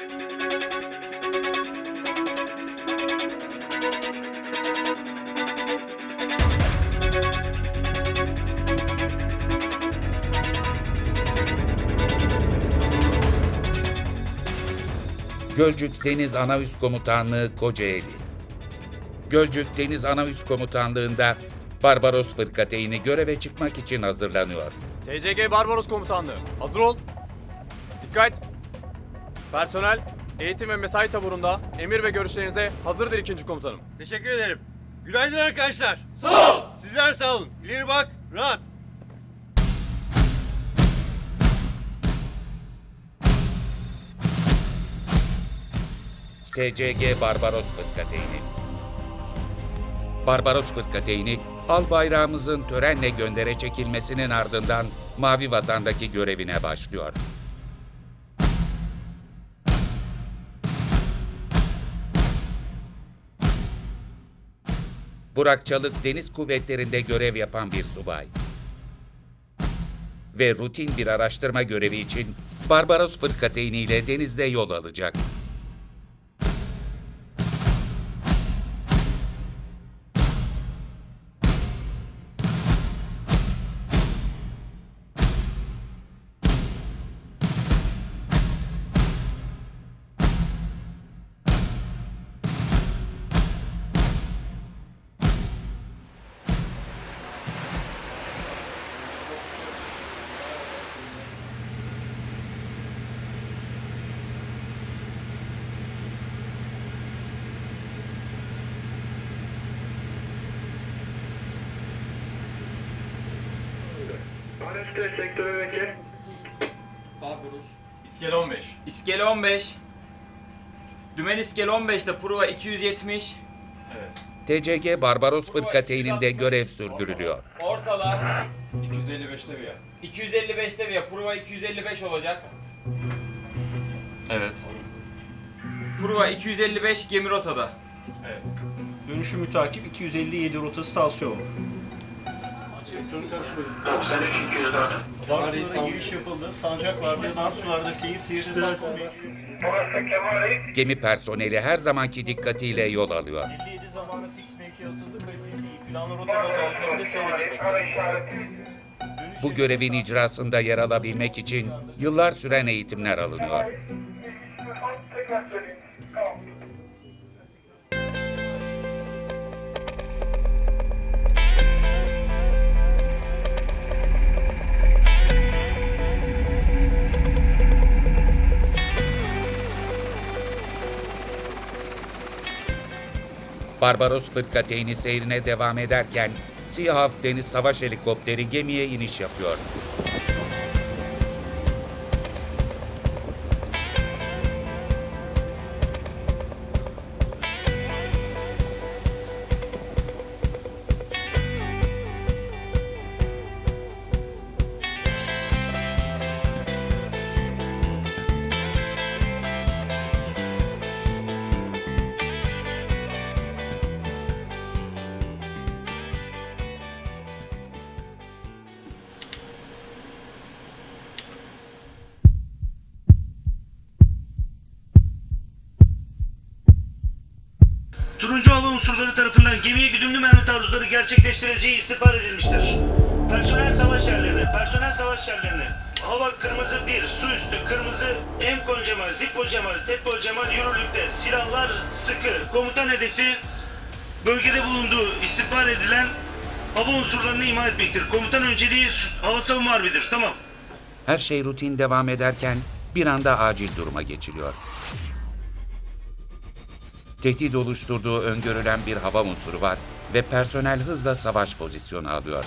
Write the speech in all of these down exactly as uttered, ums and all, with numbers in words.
Gölcük Deniz Ana Üst Komutanlığı Kocaeli. Gölcük Deniz Ana Üst Komutanlığı'nda Barbaros Fırkateyni göreve çıkmak için hazırlanıyor. T C G Barbaros Komutanlığı, hazır ol. Dikkat! Personel, eğitim ve mesai taburunda emir ve görüşlerinize hazırdır ikinci komutanım. Teşekkür ederim. Günaydın arkadaşlar. Sağ ol. Sizler sağ olun. İleri bak, rahat. T C G Barbaros Fırkateyni. Barbaros Fırkateyni, al bayrağımızın törenle göndere çekilmesinin ardından Mavi Vatan'daki görevine başlıyor. Burak Çalık Deniz Kuvvetleri'nde görev yapan bir subay. Ve rutin bir araştırma görevi için Barbaros Fırkateyni ile denizde yol alacak. Üste sektöre bekle. Barbaros. İskele on beş. İskele on beş. Dümen iskele on beşte prova iki yüz yetmiş. Evet. T C G Barbaros Fırkateyni'nde görev sürdürülüyor. Ortala. iki yüz elli beşte bir ya. iki yüz elli beşte bir ya. Prova iki yüz elli beş olacak. Evet. Prova iki yüz elli beş gemi rotada. Evet. Dönüşü mütakip iki yüz elli yedi rotası tavsiye olur. Dar sulara giriş yapıldı. Sancak vardı. Dar sularda seyir seyir Gemi personeli her zamanki dikkatiyle yol alıyor. elli yedi zamanı fix mevki atıldı. Kalitesi iyi. Planlı rota baz altında seyredilmektedir. Bu görevin icrasında yer alabilmek için yıllar süren eğitimler alınıyor. Barbaros Fırkateyni seyrine devam ederken Siyah Deniz Savaş Helikopteri gemiye iniş yapıyor. Turuncu hava unsurları tarafından gemiye güdümlü mermi taarruzları gerçekleştirileceği istihbar edilmiştir. Personel savaş yerlerine, personel savaş yerlerine. Hava kırmızı bir, su üstü kırmızı, Emkon Cemal, Zippo Cemal, Teppo Cemal yürürlükte. Silahlar sıkı. Komutan hedefi bölgede bulunduğu istihbar edilen hava unsurlarını imha etmektir. Komutan önceliği hava savunma harbidir. Tamam. Her şey rutin devam ederken bir anda acil duruma geçiliyor. Tehdit oluşturduğu öngörülen bir hava unsuru var ve personel hızla savaş pozisyonu alıyor.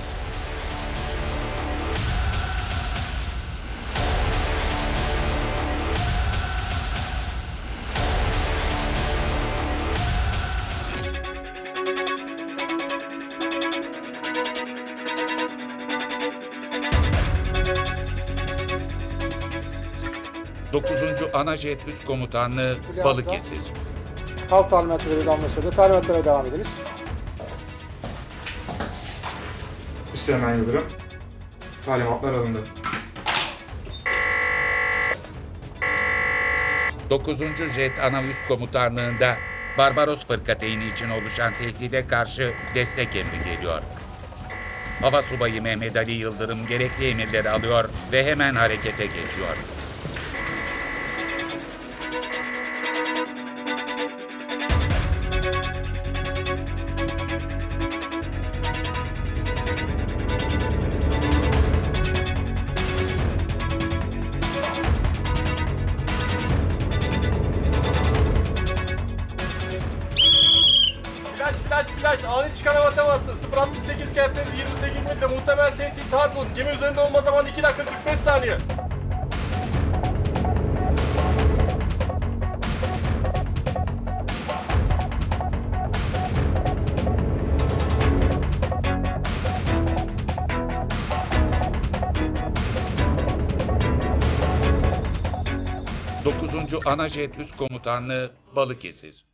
dokuzuncu Anajet Üst Komutanlığı Balıkesir. Halk talimatları anlaşıldı. Talimatlara devam ediniz. Üsteğmen Yıldırım. Talimatlar alındı. dokuzuncu Jet Ana Üst Komutanlığı'nda Barbaros fırkateyni için oluşan tehdide karşı destek emri geliyor. Hava Subayı Mehmet Ali Yıldırım gerekli emirleri alıyor ve hemen harekete geçiyor. Flash, flash, flash. Ani çıkan hava teması. sıfır altmış sekiz kerteniz yirmi sekiz metre. Muhtemel tehdit Harpun. Gemi üzerinde olma zamanı iki dakika kırk beş saniye. dokuzuncu Ana Jet Üst Komutanlığı Balıkesir.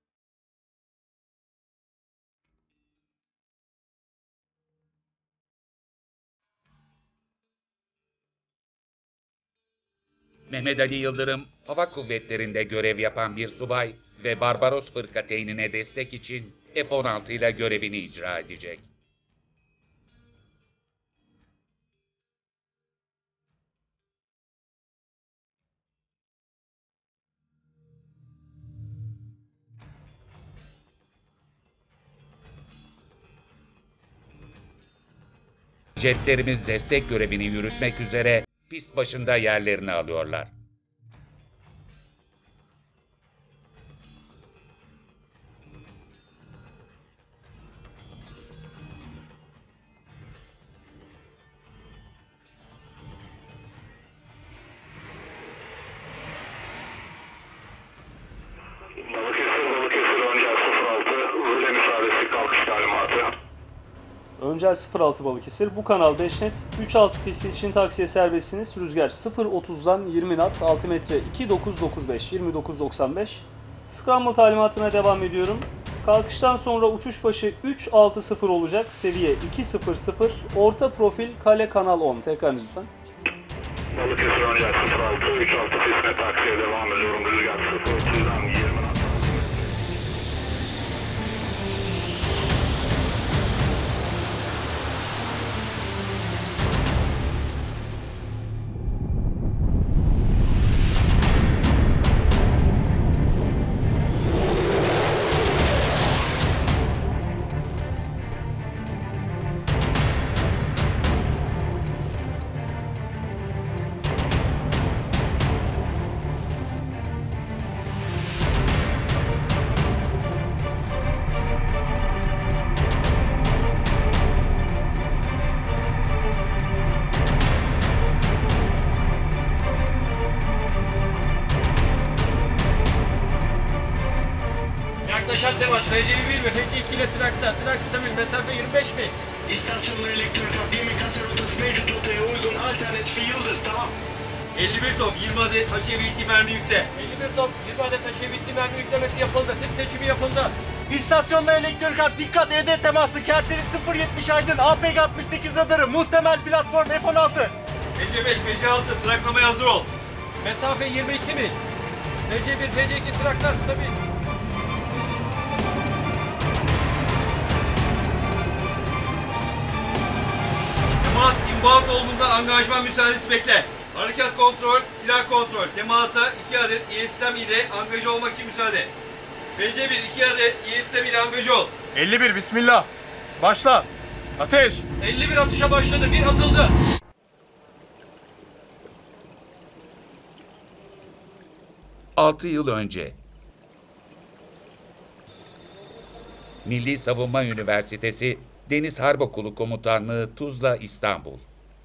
Mehmet Ali Yıldırım, hava kuvvetlerinde görev yapan bir subay ve Barbaros fırkateynine destek için F on altı ile görevini icra edecek. Jetlerimiz destek görevini yürütmek üzere pist başında yerlerini alıyorlar. Balıkesir, Balıkesir, Öncel sıfır altı, öğle müsaadesi kalkış talimatı. Öncel sıfır altı Balıkesir. Bu kanal beş net. üç altı pisti için taksiye serbestsiniz. Rüzgar sıfır otuzdan yirmi knot. altı metre iki dokuz dokuz beş. yirmi dokuz doksan beş. Scramble talimatına devam ediyorum. Kalkıştan sonra uçuş başı üç altı sıfır olacak. Seviye iki sıfır sıfır. Orta profil kale kanal on. Tekrar lütfen. Balıkesir, Öncel sıfır altı, üç altı pistine taksiye devam ediyorum. Rüzgar sıfır otuzdan yirmi knot. Yaklaşan temas F C bir ve F C iki ile trakta. Trak stabil mesafe yirmi beş mi? İstasyonla elektrik gemi kasa rotası mevcut rotaya uygun alternatifi Yıldız, tamam. elli bir top, yirmi adet H V T mermi yükle. elli bir top, yirmi adet H V T mermi yüklemesi yapıldı. Tip seçimi yapıldı. İstasyonla elektrik kart dikkat E D teması. Kerteniz sıfır yetmiş aydın. A P G altmış sekiz radarı. Muhtemel platform F on altı. F C beş, F C altı traklamaya hazır ol. Mesafe yirmi iki mil. F C bir, F C iki traklar stabil. Temas inbound olduğunda angajman müsaadesi bekle. Harekat kontrol, silah kontrol. Temasa iki adet E S M ile angaja olmak için müsaade. F C bir iki adet E S M ile angaja ol. elli bir bismillah. Başla. Ateş. elli bir atışa başladı. Bir atıldı. altı yıl önce Milli Savunma Üniversitesi Deniz Harp Okulu Komutanlığı Tuzla, İstanbul.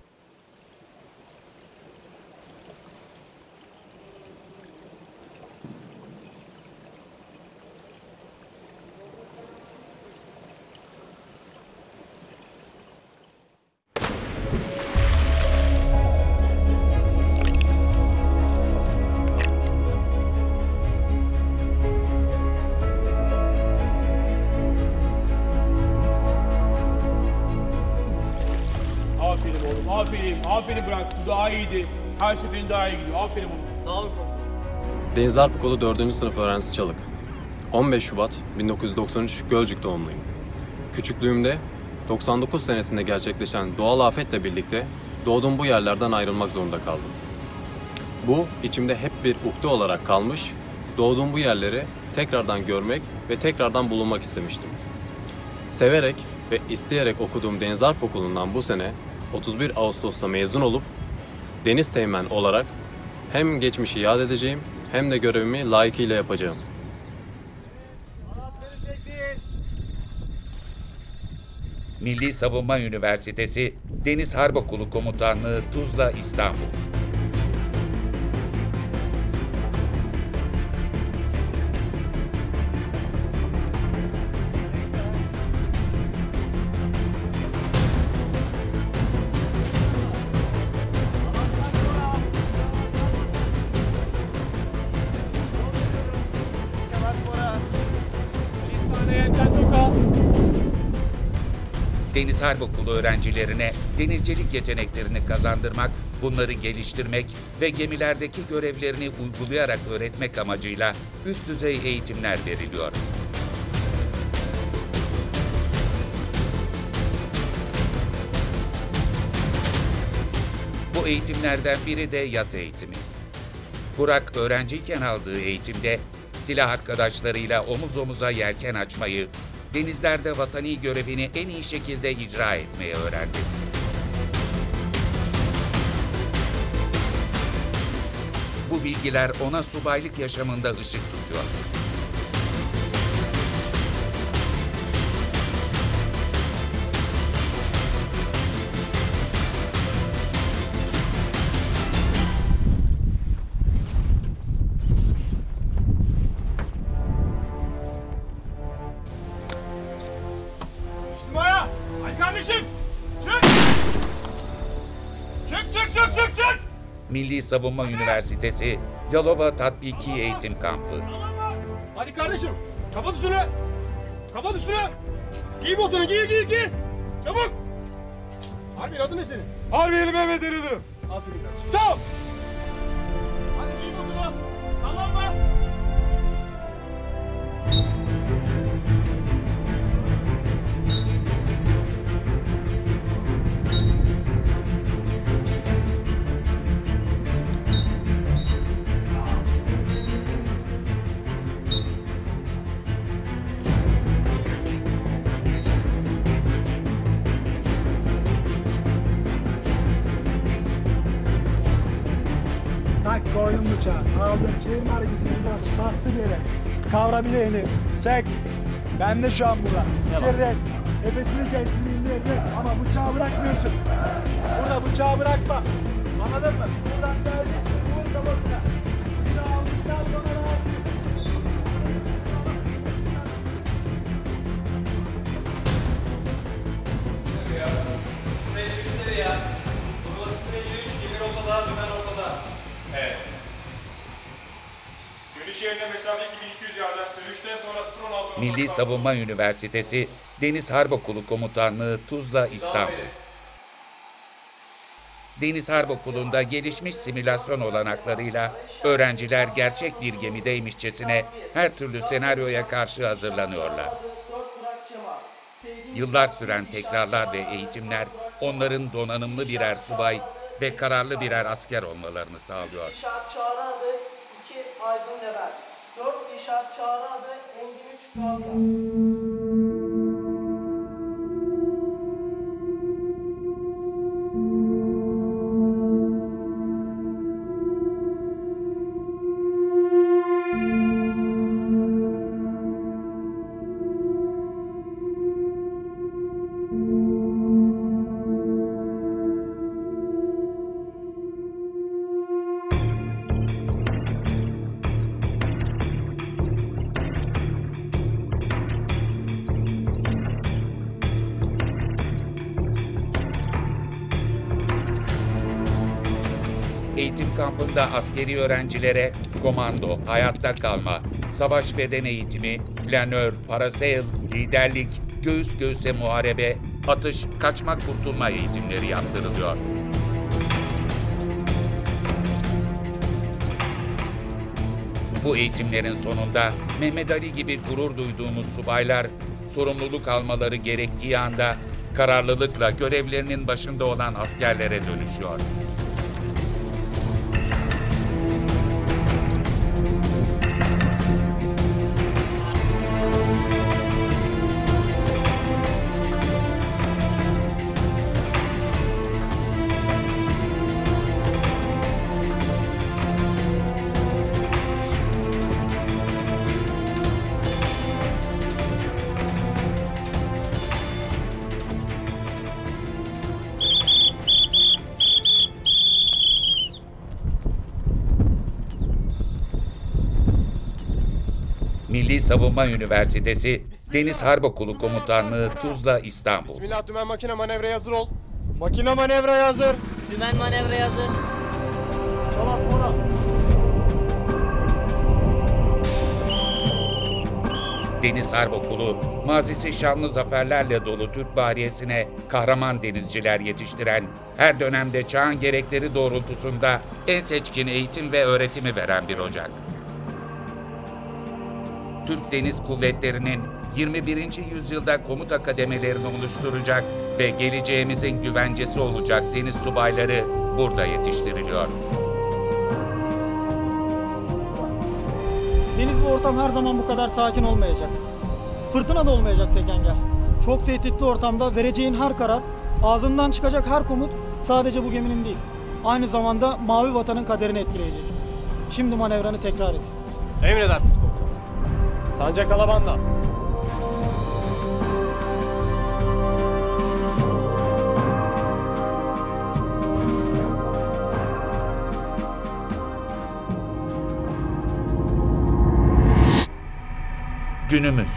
Aferin oğlum, aferin. Aferin bırak. Bu daha iyiydi. Her seferin daha iyi gidiyor. Aferin oğlum. Sağ olun komutanım. Deniz Harp Okulu dördüncü sınıf öğrencisi Çalık. on beş Şubat bin dokuz yüz doksan üç Gölcük doğumluyum. Küçüklüğümde doksan dokuz senesinde gerçekleşen doğal afetle birlikte doğduğum bu yerlerden ayrılmak zorunda kaldım. Bu içimde hep bir ukde olarak kalmış, doğduğum bu yerleri tekrardan görmek ve tekrardan bulunmak istemiştim. Severek ve isteyerek okuduğum Deniz Harp Okulu'ndan bu sene otuz bir Ağustos'ta mezun olup Deniz Teğmen olarak hem geçmişi yad edeceğim hem de görevimi layıkıyla yapacağım. Milli Savunma Üniversitesi Deniz Harp Okulu Komutanlığı Tuzla, İstanbul. Deniz Harp Okulu öğrencilerine denizcilik yeteneklerini kazandırmak, bunları geliştirmek ve gemilerdeki görevlerini uygulayarak öğretmek amacıyla üst düzey eğitimler veriliyor. Bu eğitimlerden biri de yat eğitimi. Burak öğrenciyken aldığı eğitimde silah arkadaşlarıyla omuz omuza yelken açmayı, denizlerde vatani görevini en iyi şekilde icra etmeyi öğrendi. Bu bilgiler ona subaylık yaşamında ışık tutuyor. Milli Savunma Üniversitesi Yalova Tatbiki Eğitim Kampı. Hadi kardeşim, kapat üstünü. Kapat üstünü. Giy botunu, giy, giy, giy. Çabuk. Harbi adın ne senin? Harbiye'li Mehmet Eridir'im. Aferin kardeşim. Sağ ol. Hadi giy botunu. Sallanma. Tak koydum bıçağı, aldım, çevirme hareketini bas, bastı bir yere. Kavra bir elini, sek. Ben de şu an burada. Bitirdik. Nefesini kessin, indirdik. Ama bıçağı bırakmıyorsun. Burada bıçağı bırakma. Anladın mı? Buradan geleceksin, vur kafasına. Bıçağı aldıktan sonra rahat. sıfır elli üç nereye ya? Burası sıfır elli üç, gemi rotada, dümen ortada. Evet. Dönüş yerine mesafe iki bin iki yüz yarda. Dönüşten sonra sıfır on altı. Milli Savunma Üniversitesi Deniz Harp Okulu Komutanlığı Tuzla, İstanbul. Deniz Harp Okulu'nda gelişmiş simülasyon olanaklarıyla öğrenciler gerçek bir gemideymişçesine her türlü senaryoya karşı hazırlanıyorlar. Yıllar süren tekrarlar ve eğitimler onların donanımlı birer subay ve kararlı birer asker olmalarını sağlıyor. İşaret çağrı adı iki Aydın Levent. dört işaret çağrı adı Engin üç Rabia. Eğitim kampında askeri öğrencilere komando, hayatta kalma, savaş beden eğitimi, planör, parasail, liderlik, göğüs göğüse muharebe, atış, kaçma kurtulma eğitimleri yaptırılıyor. Bu eğitimlerin sonunda Mehmet Ali gibi gurur duyduğumuz subaylar sorumluluk almaları gerektiği anda kararlılıkla görevlerinin başında olan askerlere dönüşüyor. Milli Savunma Üniversitesi Deniz Harp Okulu Komutanlığı Tuzla, İstanbul. Bismillah, dümen makine manevraya hazır ol. Makine manevraya hazır. Dümen manevraya hazır. Tamam, ona. Deniz Harp Okulu, mazisi şanlı zaferlerle dolu Türk bahriyesine kahraman denizciler yetiştiren, her dönemde çağın gerekleri doğrultusunda en seçkin eğitim ve öğretimi veren bir ocak. Türk Deniz Kuvvetleri'nin yirmi birinci yüzyılda komuta kademelerini oluşturacak ve geleceğimizin güvencesi olacak deniz subayları burada yetiştiriliyor. Deniz ve ortam her zaman bu kadar sakin olmayacak. Fırtına da olmayacak tek engel. Çok tehditli ortamda vereceğin her karar, ağzından çıkacak her komut sadece bu geminin değil, aynı zamanda mavi vatanın kaderini etkileyecek. Şimdi manevranı tekrar et. Emredersiniz komutanım. Sancak alabanda. Günümüz.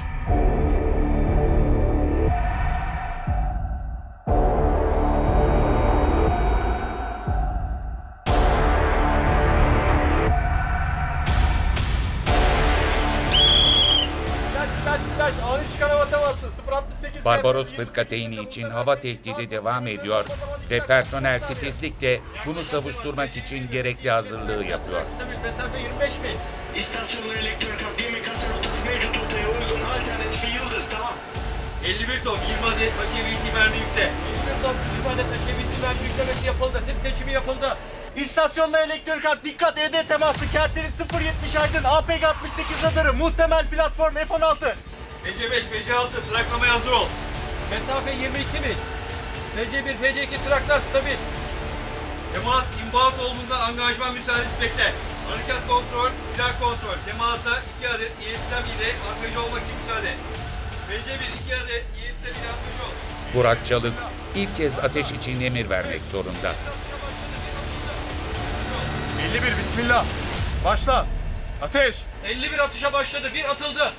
Barbaros fırkateyni için hava tehdidi devam ediyor ve personel titizlikle bunu savuşturmak için gerekli hazırlığı yapıyor. Mesafe yirmi beş mil. İstasyonlu elektrik gemi kasa rotası mevcut rotaya uygun, alternatifi Yıldız, tamam. elli bir ton yirmi adet haşeviyeti mermi yükle. elli bir ton yirmi adet haşeviyeti mermi yüklemesi yapıldı. Tip seçimi yapıldı. İstasyonlu elektrik harp dikkat, E D teması, kerteri sıfır yetmiş Aydın, A P G altmış sekiz radarı, muhtemel platform F on altı. F C beş, F C altı traklamaya hazır ol. Mesafe yirmi iki mil. F C bir, F C iki traklar stabil. Temas, inbound olduğundan angajman müsaadesi bekle. Harekat kontrol, silah kontrol. Temasa iki adet E S M ile angaja olmak için müsaade. F C bir iki adet E S M ile angaja ol. Burak Çalık ilk kez ateş için emir vermek zorunda. elli bir bismillah. Başla. Ateş. elli bir atışa başladı. Bir atıldı.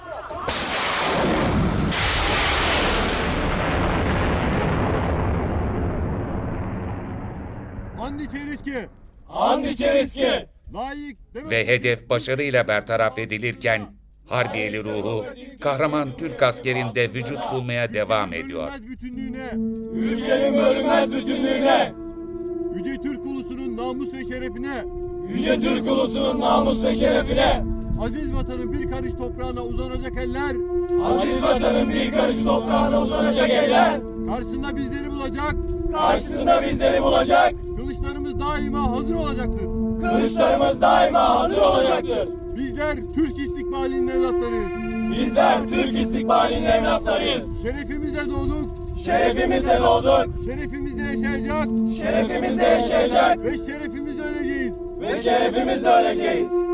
Andi Çeriski. Andi Çeriski. Layık. Ve hedef başarıyla bertaraf edilirken harbiyeli ruhu kahraman Türk askerinde vücut bulmaya devam ediyor. Bütünlüğüne. Ülkenin bölünmez bütünlüğüne. Yüce Türk ulusunun namus ve şerefine. Yüce Türk ulusunun namus ve şerefine. Aziz vatanın bir karış toprağına uzanacak eller. Aziz vatanın bir karış toprağına uzanacak eller. Karşısında bizleri bulacak. Karşısında bizleri bulacak. Kılıçlarımız daima hazır olacaktır. Kılıçlarımız daima hazır olacaktır. Bizler Türk istikbalinin evlatlarıyız. Bizler Türk istikbalinin evlatlarıyız. Şerefimize doğduk. Şerefimizle doğduk. Şerefimizle yaşayacak. Şerefimizle yaşayacak. Ve şerefimizle öleceğiz. Ve şerefimizle öleceğiz.